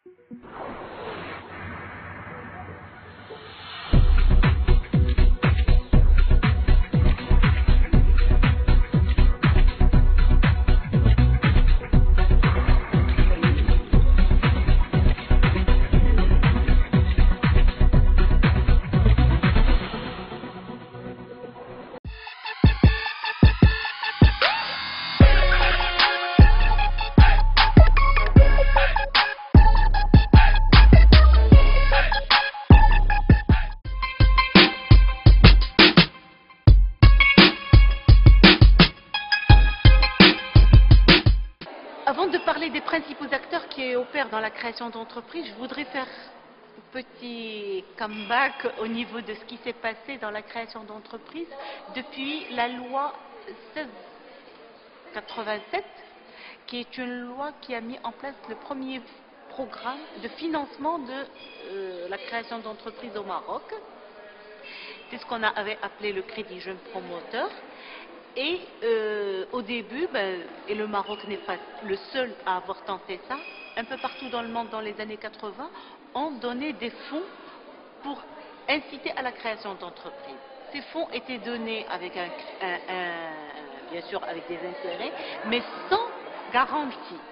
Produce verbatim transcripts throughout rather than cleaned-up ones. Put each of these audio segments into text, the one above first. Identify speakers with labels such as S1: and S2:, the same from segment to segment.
S1: Avant de parler des principaux acteurs qui opèrent dans la création d'entreprises, je voudrais faire un petit comeback au niveau de ce qui s'est passé dans la création d'entreprises depuis la loi seize quatre-vingt-sept, qui est une loi qui a mis en place le premier programme de financement de euh, la création d'entreprises au Maroc. C'est ce qu'on avait appelé le crédit jeune promoteur. Et euh, au début, ben, et le Maroc n'est pas le seul à avoir tenté ça, un peu partout dans le monde dans les années quatre-vingt, on donnait des fonds pour inciter à la création d'entreprises. Ces fonds étaient donnés avec un, un, un, bien sûr avec des intérêts, mais sans garantie.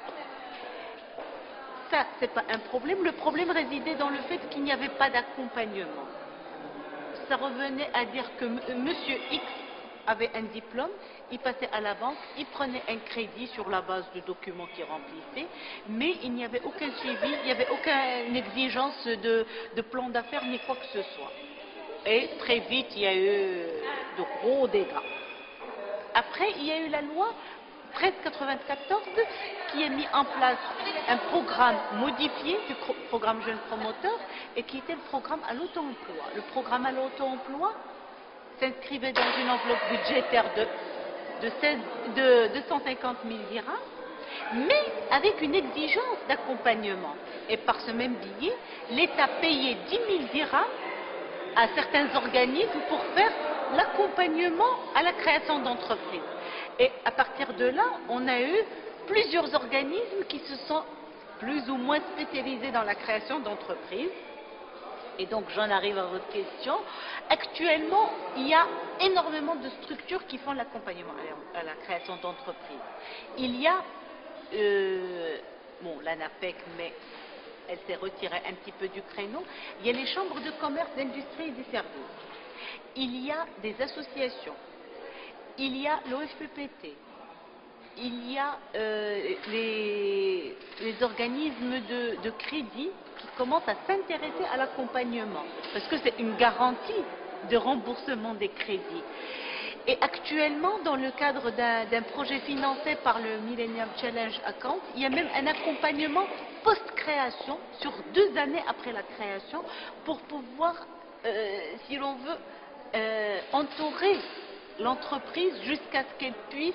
S1: Ça, c'est pas un problème. Le problème résidait dans le fait qu'il n'y avait pas d'accompagnement. Ça revenait à dire que Monsieur X avait un diplôme, il passait à la banque, il prenait un crédit sur la base de documents qu'il remplissait, mais il n'y avait aucun suivi, il n'y avait aucune exigence de, de plan d'affaires ni quoi que ce soit. Et très vite, il y a eu de gros dégâts. Après, il y a eu la loi treize quatre-vingt-quatorze qui a mis en place un programme modifié du programme Jeune Promoteur et qui était le programme à l'auto-emploi. Le programme à l'auto-emploi s'inscrivait dans une enveloppe budgétaire de, de, seize, de deux cent cinquante mille dirhams, mais avec une exigence d'accompagnement. Et par ce même billet, l'État payait dix mille dirhams à certains organismes pour faire l'accompagnement à la création d'entreprises. Et à partir de là, on a eu plusieurs organismes qui se sont plus ou moins spécialisés dans la création d'entreprises. Et donc, j'en arrive à votre question. Actuellement, il y a énormément de structures qui font l'accompagnement à la création d'entreprises. Il y a, euh, bon, l'ANAPEC, mais elle s'est retirée un petit peu du créneau. Il y a les chambres de commerce, d'industrie et des services. Il y a des associations. Il y a l'O F P P T. Il y a euh, les, les organismes de, de crédit qui commencent à s'intéresser à l'accompagnement, parce que c'est une garantie de remboursement des crédits. Et actuellement, dans le cadre d'un projet financé par le Millennium Challenge Account, il y a même un accompagnement post-création, sur deux années après la création, pour pouvoir, euh, si l'on veut, euh, entourer l'entreprise jusqu'à ce qu'elle puisse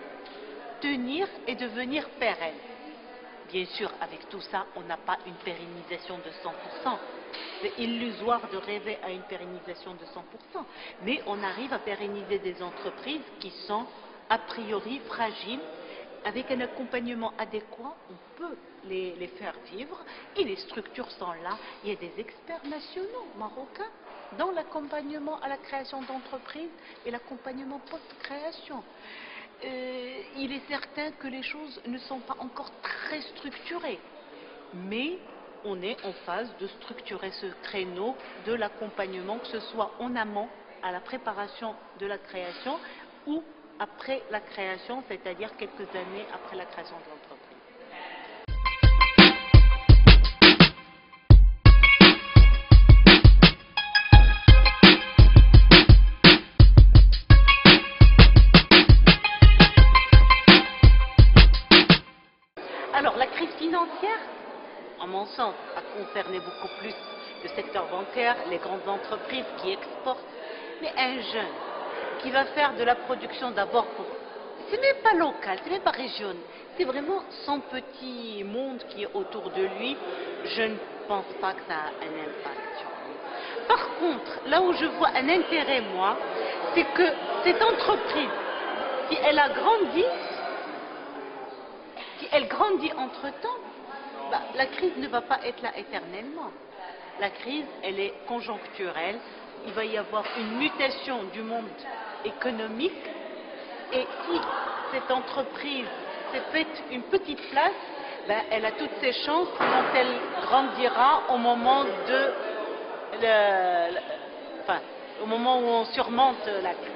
S1: tenir et devenir pérenne. Bien sûr, avec tout ça, on n'a pas une pérennisation de cent pour cent. C'est illusoire de rêver à une pérennisation de cent pour cent. Mais on arrive à pérenniser des entreprises qui sont a priori fragiles. Avec un accompagnement adéquat, on peut les, les faire vivre. Et les structures sont là. Il y a des experts nationaux marocains dans l'accompagnement à la création d'entreprises et l'accompagnement post-création. Euh, il est certain que les choses ne sont pas encore très structurées, mais on est en phase de structurer ce créneau de l'accompagnement, que ce soit en amont, à la préparation de la création, ou après la création, c'est-à-dire quelques années après la création de l'entreprise. Alors, la crise financière, en mon sens, a concerné beaucoup plus le secteur bancaire, les grandes entreprises qui exportent. Mais un jeune qui va faire de la production d'abord pour... Ce n'est pas local, ce n'est pas régional, c'est vraiment son petit monde qui est autour de lui. Je ne pense pas que ça a un impact sur lui. Par contre, là où je vois un intérêt, moi, c'est que cette entreprise, si elle a grandi, si elle grandit entre-temps, Bah, la crise ne va pas être là éternellement. La crise, elle est conjoncturelle. Il va y avoir une mutation du monde économique. Et si cette entreprise s'est faite une petite place, ben, elle a toutes ses chances quand elle grandira au moment de, le, le, enfin, au moment où on surmonte la crise.